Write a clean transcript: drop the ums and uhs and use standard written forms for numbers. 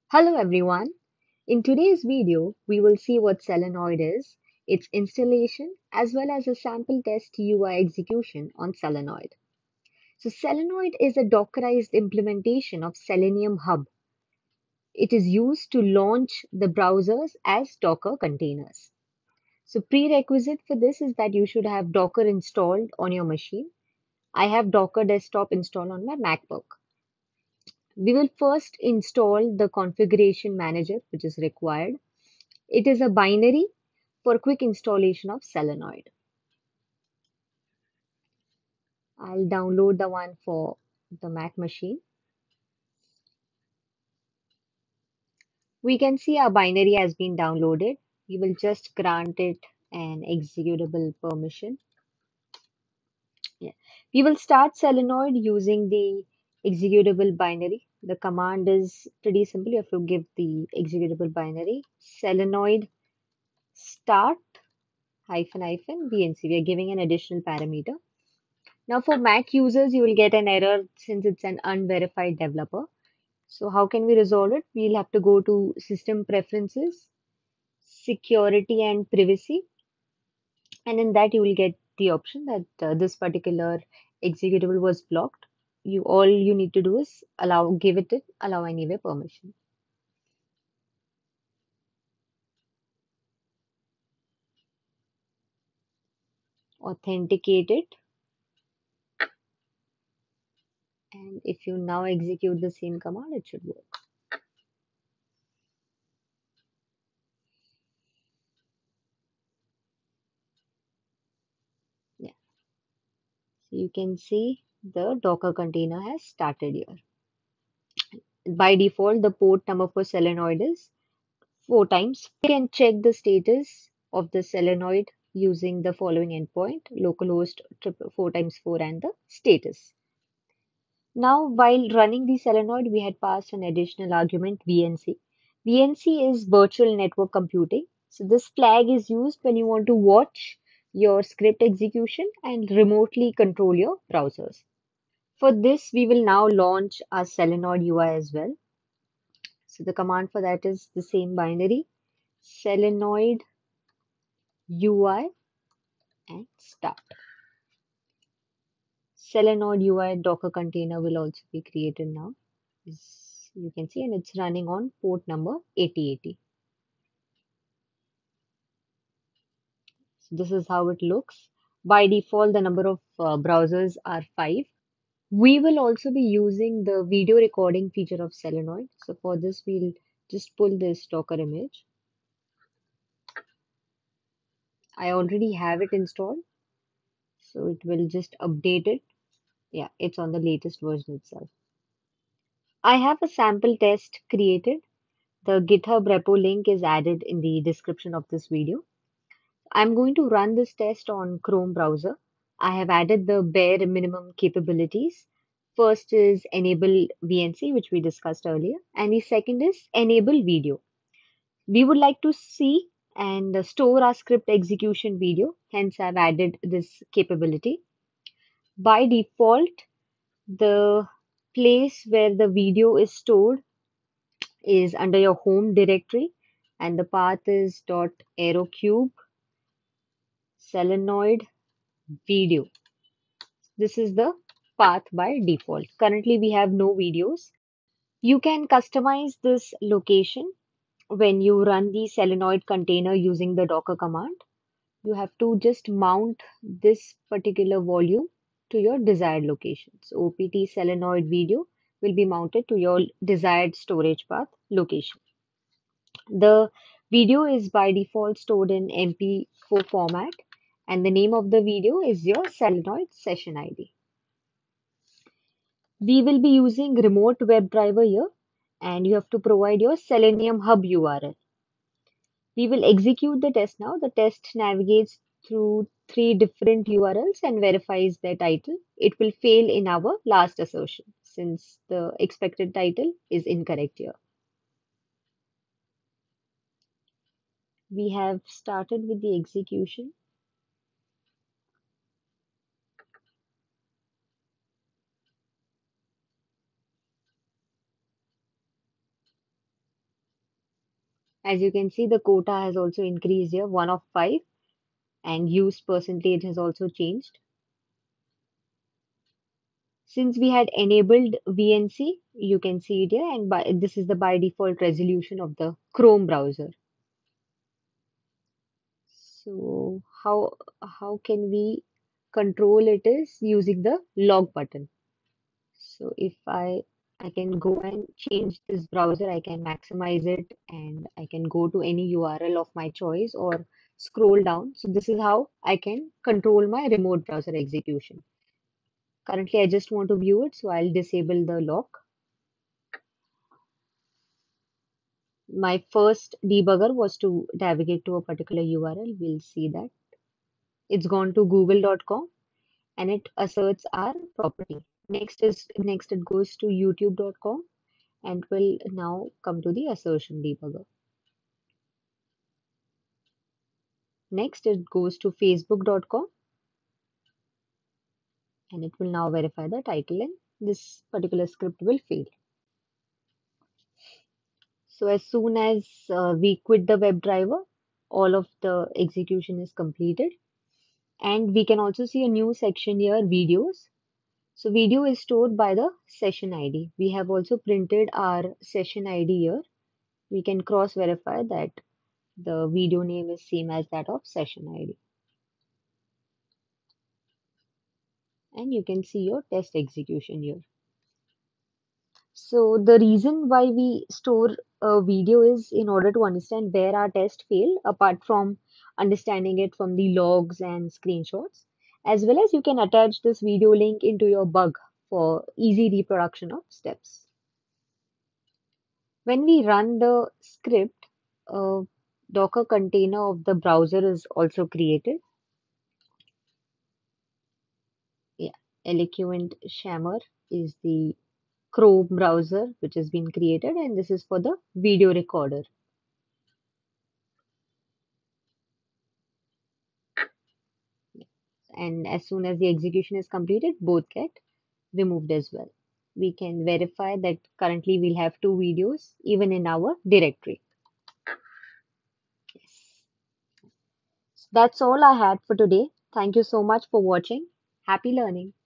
Hello everyone. In today's video, we will see what Selenoid is, its installation, as well as a sample test UI execution on Selenoid. So Selenoid is a Dockerized implementation of Selenium Hub. It is used to launch the browsers as Docker containers. So prerequisite for this is that you should have Docker installed on your machine. I have Docker Desktop installed on my MacBook. We will first install the configuration manager, which is required. It is a binary for quick installation of Selenoid. I'll download the one for the Mac machine. We can see our binary has been downloaded. We will just grant it an executable permission. Yeah. We will start Selenoid using the executable binary. The command is pretty simple. You have to give the executable binary Selenoid start hyphen hyphen VNC. We are giving an additional parameter. Now for Mac users, you will get an error since it's an unverified developer. So how can we resolve it? We'll have to go to System Preferences, Security and Privacy, and in that you will get the option that this particular executable was blocked. All you need to do is allow anyway permission. Authenticate it, and if you now execute the same command, it should work. Yeah, so you can see the Docker container has started here. By default, the port number for Selenoid is 4 times. You can check the status of the Selenoid using the following endpoint, localhost 4 times 4 and the status. Now, while running the Selenoid, we had passed an additional argument VNC. VNC is virtual network computing. So this flag is used when you want to watch your script execution and remotely control your browsers. For this, we will now launch our Selenoid UI as well. So the command for that is the same binary, Selenoid UI and start. Selenoid UI Docker container will also be created now. As you can see, and it's running on port number 8080. So this is how it looks. By default, the number of browsers are 5. We will also be using the video recording feature of Selenoid. So for this, we'll just pull this Docker image. I already have it installed, so it will just update it. Yeah, it's on the latest version itself. I have a sample test created. The GitHub repo link is added in the description of this video. I'm going to run this test on Chrome browser. I have added the bare minimum capabilities. First is enable VNC, which we discussed earlier, and the second is enable video. We would like to see and store our script execution video, hence I've added this capability. By default, the place where the video is stored is under your home directory, and the path is .arrowcube selenoid video. This is the path by default. Currently, we have no videos. You can customize this location when you run the Selenoid container using the Docker command. You have to just mount this particular volume to your desired location. So OPT Selenoid video will be mounted to your desired storage path location. The video is by default stored in MP4 format, and the name of the video is your Selenoid session ID. We will be using remote WebDriver here, and you have to provide your Selenium Hub URL. We will execute the test now. The test navigates through 3 different URLs and verifies their title. It will fail in our last assertion since the expected title is incorrect here. We have started with the execution. As you can see, the quota has also increased here, 1 of 5, and use percentage has also changed. Since we had enabled VNC, you can see it here, and this is the by default resolution of the Chrome browser. So how can we control it is using the log button. So if I can go and change this browser, I can maximize it and I can go to any URL of my choice or scroll down. So this is how I can control my remote browser execution. Currently, I just want to view it, so I'll disable the lock. My first debugger was to navigate to a particular URL. We'll see that. It's gone to google.com and it asserts our property. Next it goes to youtube.com and will now come to the assertion debugger. Next it goes to facebook.com and it will now verify the title and this particular script will fail. So as soon as we quit the WebDriver, all of the execution is completed. And we can also see a new section here, videos. So video is stored by the session ID. We have also printed our session ID here. We can cross verify that the video name is same as that of session ID. And you can see your test execution here. So the reason why we store a video is in order to understand where our test failed, apart from understanding it from the logs and screenshots, as well as you can attach this video link into your bug for easy reproduction of steps. When we run the script, a Docker container of the browser is also created. Yeah, Eloquent Shammer is the Chrome browser which has been created, and this is for the video recorder. And as soon as the execution is completed, both get removed as well. We can verify that currently we'll have 2 videos even in our directory. Yes. So that's all I had for today. Thank you so much for watching. Happy learning.